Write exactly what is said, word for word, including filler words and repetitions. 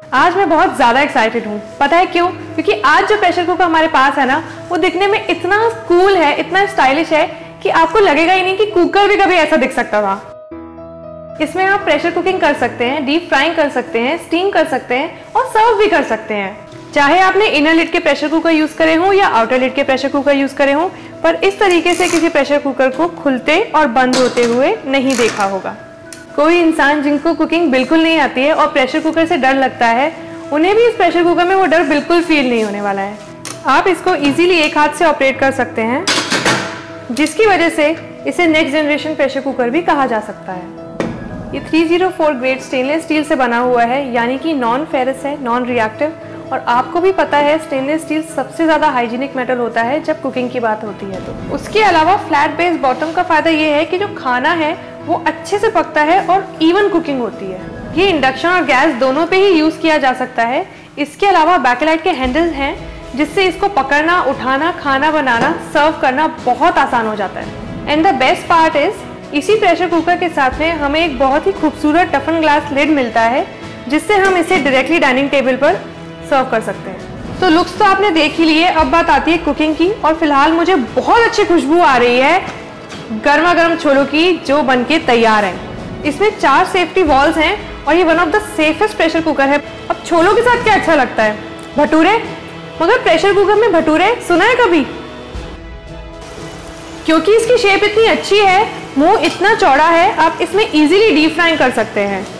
आज मैं बहुत ज़्यादा एक्साइटेड हूँ। पता है क्यों? क्योंकि आज जो प्रेशर कुकर हमारे पास है ना, वो दिखने में इतना कूल है, इतना स्टाइलिश है कि आपको लगेगा ही नहीं कि कुकर भी कभी ऐसा दिख सकता था। इसमें आप प्रेशर कुकिंग कर सकते हैं, डीप फ्राइंग कर सकते हैं, स्टीम कर सकते हैं और सर्व भी कर सकते हैं। चाहे आपने इनर लिड के प्रेशर कुकर यूज़ करे हों या आउटर लिड के प्रेशर कुकर यूज़ करे हों, पर इस तरीके से किसी प्रेशर कुकर को खुलते और बंद होते हुए नहीं देखा होगा। कोई इंसान जिनको कुकिंग बिल्कुल नहीं आती है और प्रेशर कुकर से डर लगता है, उन्हें भी इस प्रेशर कुकर में वो डर बिल्कुल फील नहीं होने वाला है। आप इसको इजीली एक हाथ से ऑपरेट कर सकते हैं, जिसकी वजह से इसे नेक्स्ट जनरेशन प्रेशर कुकर भी कहा जा सकता है। ये three oh four grade stainless steel से बना हुआ है, यानी कि नॉन फेरस है, नॉन रिएक्टिव। और आपको भी पता है स्टेनलेस स्टील सबसे ज़्यादा हाइजीनिक मेटल होता है जब कुकिंग की बात होती है। तो उसके अलावा फ्लैट बेस बॉटम का फ़ायदा ये है कि जो खाना है वो अच्छे से पकता है और इवन कुकिंग होती है। ये इंडक्शन और गैस दोनों पे ही यूज़ किया जा सकता है। इसके अलावा बैकलाइट के हैंडल्स हैं, जिससे इसको पकड़ना, उठाना, खाना बनाना, सर्व करना बहुत आसान हो जाता है। And the best part is इसी प्रेशर कुकर के साथ में हमें एक बहुत ही खूबसूरत टफन ग्लास लिड मिलता है, जिससे हम इसे डायरेक्टली डाइनिंग टेबल पर सर्व कर सकते हैं। तो लुक्स तो आपने देख ही लिए, अब बात आती है कुकिंग की। और फिलहाल मुझे बहुत अच्छी खुशबू आ रही है गर्मा गर्म छोलों की, जो बनके तैयार है। इसमें चार सेफ्टी वॉल्स हैं और ये one of the safest pressure cooker है। अब छोलों के साथ क्या अच्छा लगता है? भटूरे। मगर प्रेशर कुकर में भटूरे सुना है कभी? क्योंकि इसकी शेप इतनी अच्छी है, मुंह इतना चौड़ा है, आप इसमें इजीली डीप फ्राइंग कर सकते हैं।